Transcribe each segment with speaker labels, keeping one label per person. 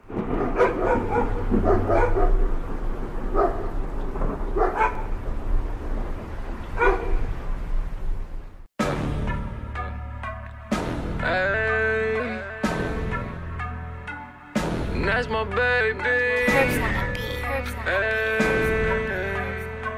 Speaker 1: Hey, and that's my baby. Hey,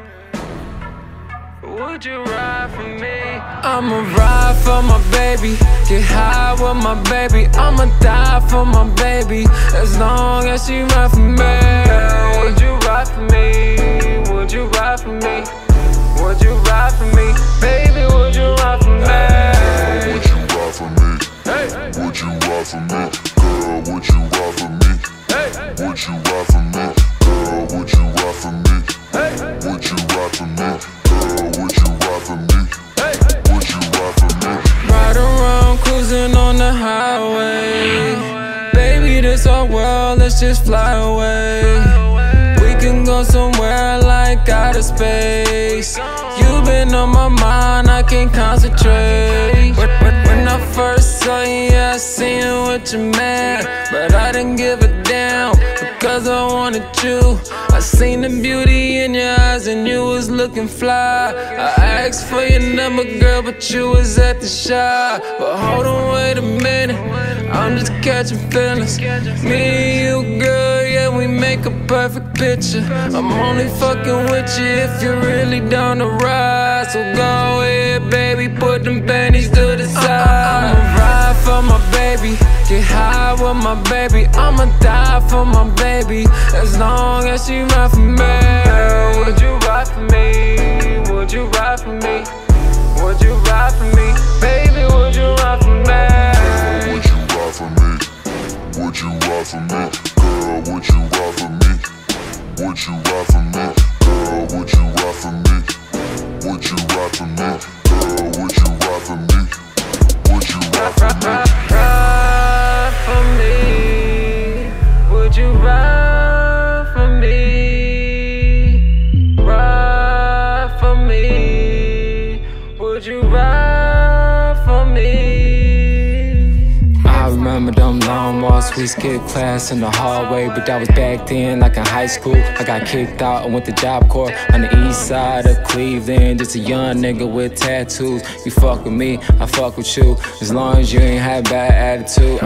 Speaker 1: would you ride for me? I'ma ride for my baby, get high with my baby. I'ma die for my baby, as long as she ride for me. Would you ride for me? Would you ride for me? Would you ride for me? Baby, would you ride for me?
Speaker 2: Would you ride for me? Hey. Would you ride for me? Girl, would you ride for me? Hey. Would you ride for me? Girl, would you ride for me? Hey. Would you ride for me? Girl, would you ride for me? Hey. Would you ride for me?
Speaker 1: Ride around cruising on the highway. Baby, this our world, let's just fly away. We can go somewhere like outer space. You've been on my mind, I can't concentrate. When I first saw you, yeah, I seen you with your man, but I didn't give a damn, because I wanted you. I seen the beauty in your eyes and you was looking fly. I asked for your number, girl, but you was at the shop. But hold on, wait a minute, I'm just catching feelings. Me and you, girl, yeah, we make a perfect picture. I'm only fucking with you if you're really down to ride. So go ahead, baby, put them panties to the side. I'ma ride for my baby, get high with my baby. I'ma die for my baby, as long as she ride for me. Would you ride for me? Would you ride for me? Would you ride for me? Baby, would you ride for me?
Speaker 2: Would you ride for me? Would you ride for me? Girl, would you ride for me? Would you ride for me? Girl, would you ride for me? Would you ride for me? Girl, would you ride for me? Would you ride for me?
Speaker 1: Ride for me. Would you ride for me? Ride for me. Would you ride for me? I remember them long walks, we skipped class in the hallway, but that was back then, like in high school. I got kicked out and went to Job Corps on the east side of Cleveland. Just a young nigga with tattoos. You fuck with me, I fuck with you, as long as you ain't have bad attitude.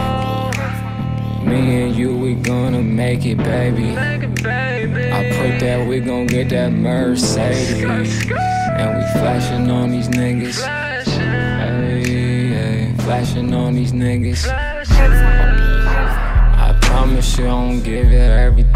Speaker 1: Me and you, we gonna make it, baby. I put that, we gon' get that Mercedes, and we flashing on these niggas. Hey, flashing on these niggas. I promise you I'll give you everything.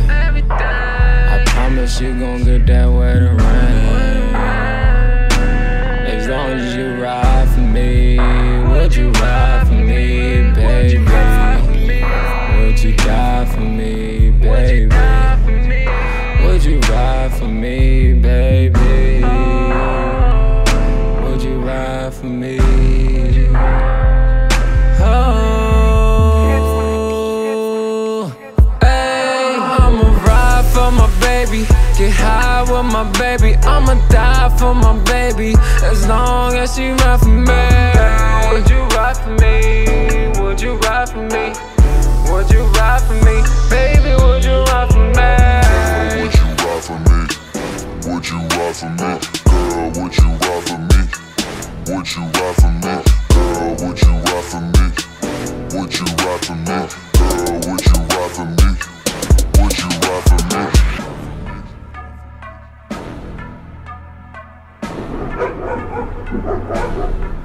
Speaker 1: I promise you gon' get that wedding ring, as long as you ride for me. Would you ride for me, baby? Would you die for me, baby? Would you ride for me, baby? Would you ride for me? Oh, hey, I'ma ride for my baby, get high with my baby. I'ma die for my baby, as long as she ride for me. Would you ride for me? Would you ride for me? Would you ride for me? Baby, would you ride for me?
Speaker 2: Would you ride for me? Would you ride for me? Girl, would you ride for me? Would you ride for me? Girl, would you ride for me? Would you ride for me? Girl, would you ride for me? Would you ride for me?